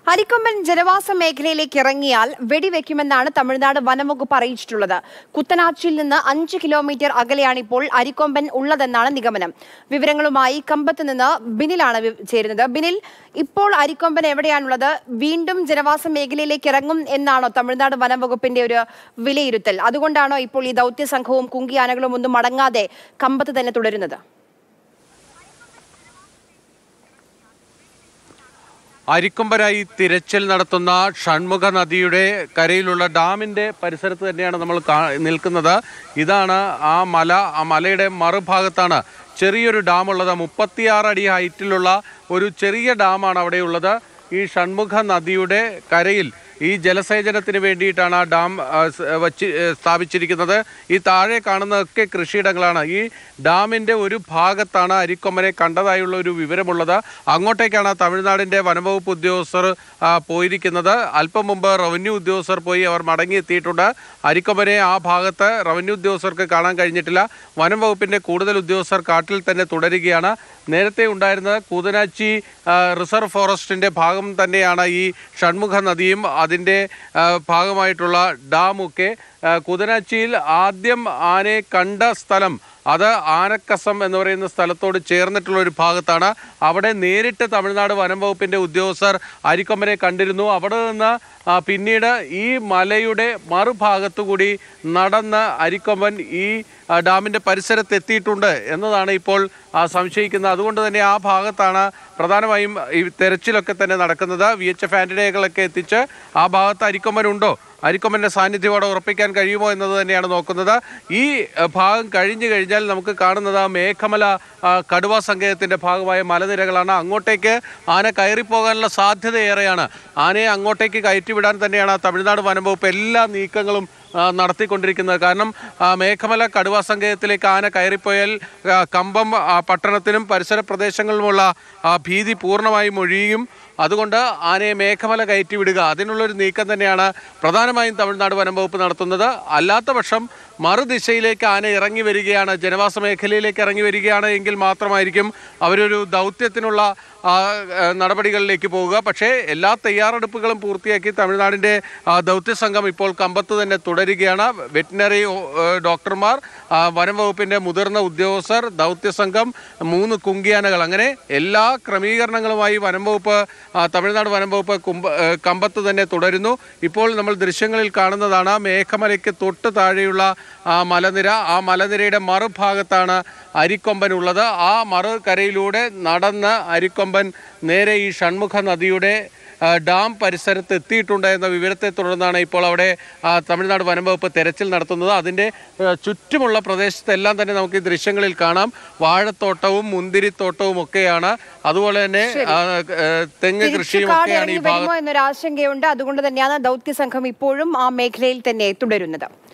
Arikkomban ജനവാസ മേഖലയിലേക്ക് ഇറങ്ങിയാൽ വെടിവെക്കുമെന്നാണ് തമിഴ്നാട് വനംവകുപ്പ് അറിയിച്ചിട്ടുള്ളത്. കുത്തനാച്ചിയിൽ നിന്ന് 5 കിലോമീറ്റർ അകലെയാണ് ഇപ്പോൾ അരിക്കൊമ്പൻ ഉള്ളതെന്നാണ് നിഗമനം. വിവരങ്ങളുമായി കമ്പത്ത് നിന്ന് ബിനിലാണ് ചേരുന്നത്. ബിനിൽ, ഇപ്പോൾ അരിക്കൊമ്പൻ എവിടെയാണുള്ളത്? വീണ്ടും ജനവാസ മേഖലയിലേക്ക് ഇറങ്ങും എന്നാണോ തമിഴ്നാട് വനംവകുപ്പിന്റെ ഒരു വിലയിരുത്തൽ? അതുകൊണ്ടാണോ ഇപ്പോൾ ഈ ദൗത്യ സംഘവും കുങ്കിയാനകളും ഒന്നും മടങ്ങാതെ കമ്പത്ത് തന്നെ തുടരുന്നത്? അരിക്കൊമ്പനായി തിരച്ചിൽ നടത്തുന്ന ഷൺമുഖ നദിയുടെ കരയിലുള്ള ഡാമിൻ്റെ പരിസരത്ത് തന്നെയാണ് നമ്മൾ നിൽക്കുന്നത്. ഇതാണ് ആ മലയുടെ മറുഭാഗത്താണ് ചെറിയൊരു ഡാമുള്ളത്. 36 അടി ഹൈറ്റിലുള്ള ഒരു ചെറിയ ഡാമാണ് അവിടെയുള്ളത്. ഈ ഷൺമുഖ നദിയുടെ കരയിൽ ഈ ജലസേചനത്തിന് വേണ്ടിയിട്ടാണ് ആ ഡാം സ്ഥാപിച്ചിരിക്കുന്നത്. ഈ താഴെ കാണുന്നതൊക്കെ കൃഷിയിടങ്ങളാണ്. ഈ ഡാമിൻ്റെ ഒരു ഭാഗത്താണ് അരിക്കൊമ്പനെ കണ്ടതായുള്ള ഒരു വിവരമുള്ളത്. അങ്ങോട്ടേക്കാണ് തമിഴ്നാടിൻ്റെ വനംവകുപ്പ് ഉദ്യോഗസ്ഥർ പോയിരിക്കുന്നത്. അല്പം മുമ്പ് റവന്യൂ ഉദ്യോഗസ്ഥർ പോയി അവർ മടങ്ങിയെത്തിയിട്ടുണ്ട്. അരിക്കൊമ്പനെ ആ ഭാഗത്ത് റവന്യൂ ഉദ്യോഗസ്ഥർക്ക് കാണാൻ കഴിഞ്ഞിട്ടില്ല. വനംവകുപ്പിൻ്റെ കൂടുതൽ ഉദ്യോഗസ്ഥർ കാട്ടിൽ തന്നെ തുടരുകയാണ്. നേരത്തെ ഉണ്ടായിരുന്നത് കൂതനാച്ചി റിസർവ് ഫോറസ്റ്റിൻ്റെ ഭാഗം തന്നെയാണ് ഈ ഷൺമുഖ നദിയും അതിൻ്റെ ഭാഗമായിട്ടുള്ള ഡാമൊക്കെ. കൂതനാച്ചിയിൽ ആദ്യം ആനയെ കണ്ട സ്ഥലം അത് ആനക്കസം എന്ന് പറയുന്ന സ്ഥലത്തോട് ചേർന്നിട്ടുള്ള ഒരു ഭാഗത്താണ്. അവിടെ നേരിട്ട് തമിഴ്നാട് വനം വകുപ്പിൻ്റെ ഉദ്യോഗസ്ഥർ അരിക്കൊമ്പനെ കണ്ടിരുന്നു. അവിടെ നിന്ന് പിന്നീട് ഈ മലയുടെ മറുഭാഗത്തുകൂടി നടന്ന് അരിക്കൊമ്പൻ ഈ ഡാമിൻ്റെ പരിസരത്ത് എത്തിയിട്ടുണ്ട് എന്നതാണ് ഇപ്പോൾ സംശയിക്കുന്നത്. അതുകൊണ്ട് തന്നെ ആ ഭാഗത്താണ് പ്രധാനമായും ഈ തെരച്ചിലൊക്കെ തന്നെ നടക്കുന്നത്. VHF ആന്റിനകളൊക്കെ എത്തിച്ച് ആ ഭാഗത്ത് അരിക്കൊമ്പനുണ്ടോ, അരിക്കൊമ്പൻ്റെ സാന്നിധ്യം അവിടെ ഉറപ്പിക്കാൻ കഴിയുമോ എന്നത് തന്നെയാണ് നോക്കുന്നത്. ഈ ഭാഗം കഴിഞ്ഞു കഴിഞ്ഞാൽ നമുക്ക് കാണുന്നത് മേഘമല കടുവ സങ്കേതത്തിൻ്റെ ഭാഗമായ മലനിരകളാണ്. അങ്ങോട്ടേക്ക് ആന കയറിപ്പോകാനുള്ള സാധ്യത ഏറെയാണ്. ആനയെ അങ്ങോട്ടേക്ക് കയറ്റിവിടാൻ തന്നെയാണ് തമിഴ്നാട് വനംവകുപ്പ് എല്ലാ നീക്കങ്ങളും നടത്തിക്കൊണ്ടിരിക്കുന്നത്. കാരണം മേഘമല കടുവ സങ്കേതത്തിലേക്ക് ആന കയറിപ്പോയാൽ കമ്പം പട്ടണത്തിനും പരിസര പ്രദേശങ്ങളിലുമുള്ള ഭീതി പൂർണ്ണമായും ഒഴിയും. അതുകൊണ്ട് ആനയെ മേഘമല കയറ്റിവിടുക, അതിനുള്ളൊരു നീക്കം തന്നെയാണ് പ്രധാനമായും തമിഴ്നാട് വനംവകുപ്പ് നടത്തുന്നത്. അല്ലാത്ത പക്ഷം മറുദിശയിലേക്ക് ആന ഇറങ്ങി വരികയാണ്, ജനവാസ മേഖലയിലേക്ക് ഇറങ്ങി വരികയാണ് എങ്കിൽ മാത്രമായിരിക്കും അവരൊരു ദൗത്യത്തിനുള്ള നടപടികളിലേക്ക് പോവുക. പക്ഷേ എല്ലാ തയ്യാറെടുപ്പുകളും പൂർത്തിയാക്കി തമിഴ്നാടിൻ്റെ ദൗത്യസംഘം ഇപ്പോൾ കമ്പത്ത് തന്നെ തുടരുകയാണ്. വെറ്റിനറി ഡോക്ടർമാർ, വനം വകുപ്പിൻ്റെ മുതിർന്ന ഉദ്യോഗസ്ഥർ, ദൗത്യസംഘം, 3 കുങ്കിയാനകൾ, അങ്ങനെ എല്ലാ ക്രമീകരണങ്ങളുമായി തമിഴ്നാട് വനം വകുപ്പ് കമ്പത്ത് തന്നെ തുടരുന്നു. ഇപ്പോൾ നമ്മൾ ദൃശ്യങ്ങളിൽ കാണുന്നതാണ് മേഘമലയ്ക്ക് തൊട്ട് താഴെയുള്ള മലനിര. ആ മലനിരയുടെ മറുഭാഗത്താണ് അരിക്കൊമ്പൻ ഉള്ളത്. ആ മറുകരയിലൂടെ നടന്ന് അരിക്കൊമ്പൻ നേരെ ഈ ഷൺമുഖ നദിയുടെ ഡാം പരിസരത്ത് എത്തിയിട്ടുണ്ട് എന്ന വിവരത്തെ തുടർന്നാണ് ഇപ്പോൾ അവിടെ തമിഴ്നാട് വനംവകുപ്പ് തെരച്ചിൽ നടത്തുന്നത്. അതിൻ്റെ ചുറ്റുമുള്ള പ്രദേശത്തെല്ലാം തന്നെ നമുക്ക് ഈ ദൃശ്യങ്ങളിൽ കാണാം. വാഴത്തോട്ടവും മുന്തിരിത്തോട്ടവും ഒക്കെയാണ്. അതുപോലെ തന്നെ തെങ്ങ് കൃഷിയും ഒക്കെയാണ് ഈ ഭാഗത്ത് എന്നൊരു ആശങ്കയുണ്ട്. അതുകൊണ്ട് തന്നെയാണ് ദൗത്യസംഘം ഇപ്പോഴും ആ മേഖലയിൽ തന്നെ തുടരുന്നത്.